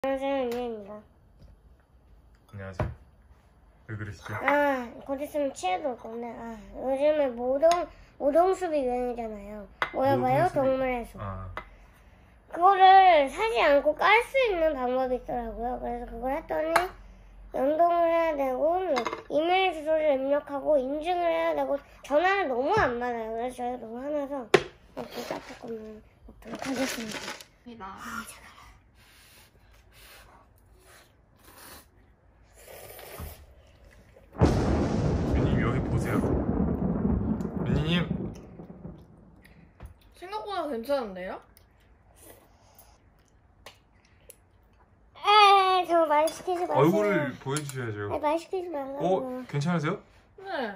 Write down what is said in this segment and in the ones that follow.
안녕하세요, 윤희입니다. 안녕하세요. 왜 그러시죠? 곧 있으면 치에도 올 건데, 요즘에 모동수비 유행이잖아요. 뭐야, 동물의 숲. 그거를 사지 않고 깔 수 있는 방법이 있더라고요. 그래서 그걸 했더니, 연동을 해야 되고, 이메일 주소를 입력하고, 인증을 해야 되고, 전화를 너무 안 받아요. 그래서 저희가 너무 화나서, 그 짝꿍을 먹도록 하겠습니다. 잠깐. 윤님 여기 보세요. 윤님 생각보다 괜찮은데요? 저 말 시키지 마세요. 얼굴을 보여주셔야죠. 말 시키지 말라고. 괜찮으세요? 네.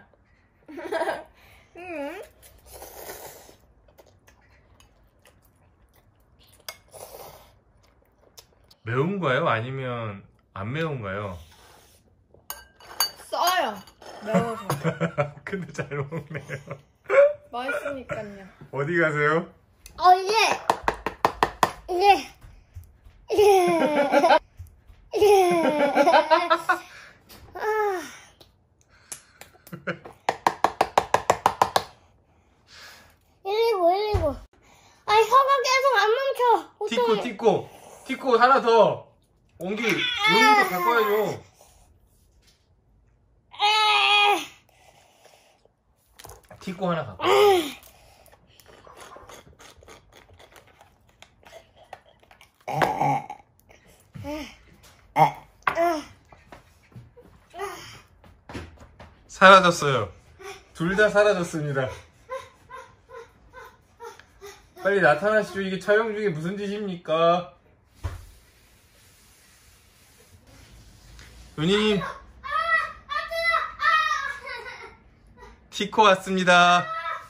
매운가요? 아니면 안 매운가요? 써요. 매워서. 근데 잘 먹네요. 맛있으니까요. 어디 가세요? 혀가 계속 안 멈춰. 티코 하나 더. 용기도 갖고 와야죠. 티코 하나 갖고 와요. 사라졌어요. 둘 다 사라졌습니다. 빨리 나타나시죠. 이게 촬영 중에 무슨 짓입니까? 윤희님, 티코 왔습니다.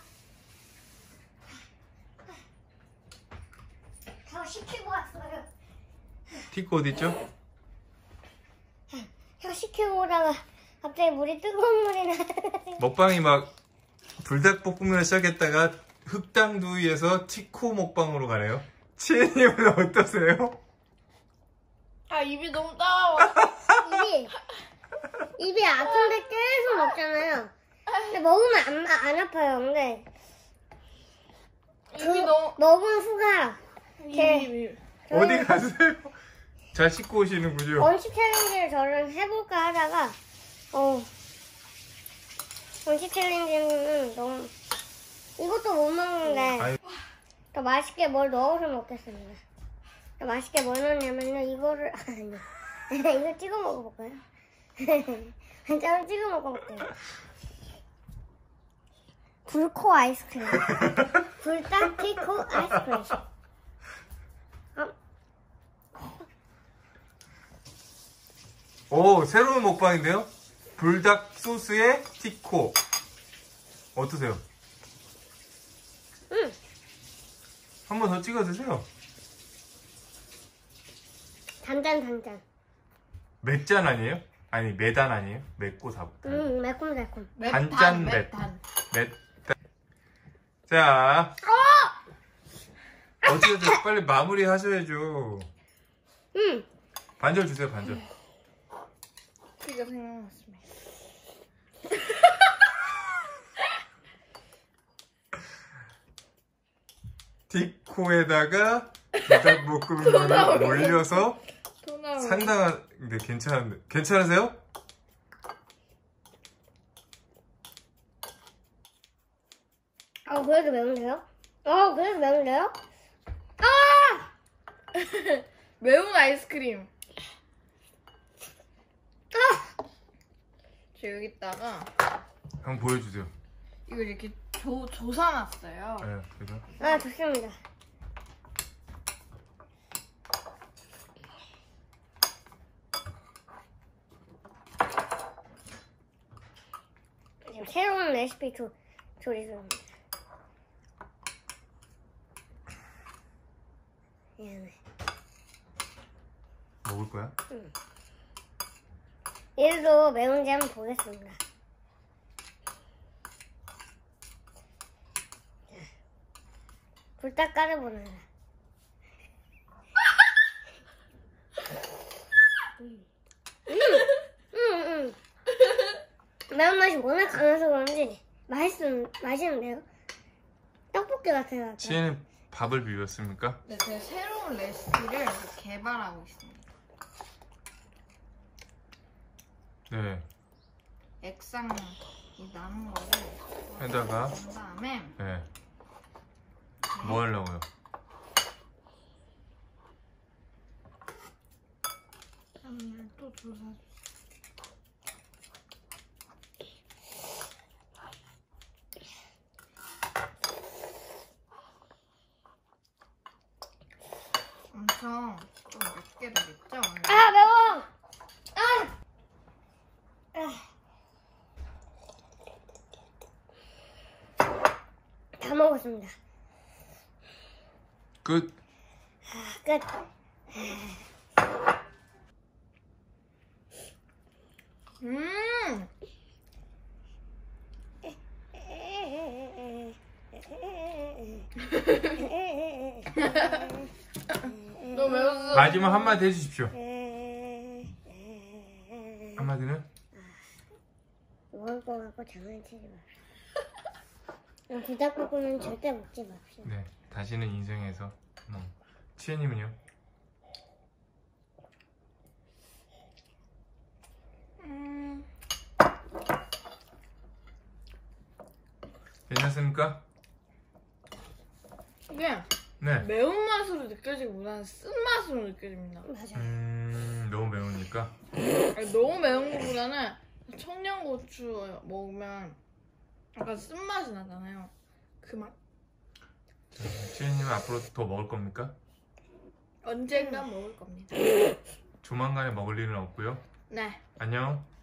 혀 시키고 왔어요. 티코 어딨죠? 혀 시키고 오다가 갑자기 물이 뜨거운 물이 나. 먹방이 막 불닭볶음면을 시작했다가 흑당두이에서 티코 먹방으로 가네요. 치혜님은 어떠세요? 입이 너무 따가워. 입이 아픈데 계속 먹잖아요. 근데 먹으면 안 아파요. 근데 입이 너무 먹은 후가 어디 가세요? 잘 씻고 오시는군요. 원칙 챌린지를 저는 해볼까 하다가 원칙 챌린지는 너무 이것도 못 먹는데 더 맛있게 뭘 넣어서 먹겠습니다. 더 맛있게 뭘 넣냐면요, 이거를 아니요. 이거 찍어 먹어볼까요? 짠 찍어 먹어볼게요. 불코 아이스크림. 불닭 티코 아이스크림. 오, 새로운 먹방인데요? 불닭 소스에 티코. 어떠세요? 한 번 더 찍어 드세요. 단짠. 맵잔 아니에요? 아니, 매단 아니에요? 맵고 사부탄. 매콤달콤. 단짠 맵. 자. 어쨌든 빨리 마무리 하셔야죠. 반절 주세요, 반절. 피가 생각났습니다. 티코에다가 불닭볶음면을 올려서 상당한데 괜찮으세요? 그래도 매운데요? 그래도 매운데요? 매운 아이스크림. 저 여기다가 한번 보여주세요. 이거 이렇게 조사놨어요. 네, 그래서 좋습니다. 지금 새로운 레시피 조리 중입니다. 미안해. 먹을 거야? 얘도 매운지 한번 보겠습니다. 불닭 까르보나라. 매운맛이 워낙 강해서 그런지 맛있는데요? 떡볶이 같아요. 약간. 치에는 밥을 비볐습니까? 네, 제 새로운 레시피를 개발하고 있습니다. 네. 액상이 남은 거를 해다가 그 다음에 네. 뭐 하려고요? 오늘 또 조사. 엄청 좀 맵게 되겠죠? 오늘? 아 매워! 다 먹었습니다. 끝. 끝. 음! 너 매웠어? 마지막 한마디 해주십시오. 한마디는? 먹을 거 갖고 장난치지 맙시다. 부닭볶음면 절대 먹지 맙시다. 네. 다시는 인생에서. 치에님은요? 괜찮습니까? 이게 네. 매운맛으로 느껴지기보다는 쓴맛으로 느껴집니다. 맞아. 너무 매우니까. 아니, 너무 매운 것보다는 청양고추 먹으면 약간 쓴맛이 나잖아요. 그 맛. 치에님은 앞으로 더 먹을 겁니까? 언젠가 먹을 겁니다. 조만간에 먹을 일은 없고요. 네. 안녕.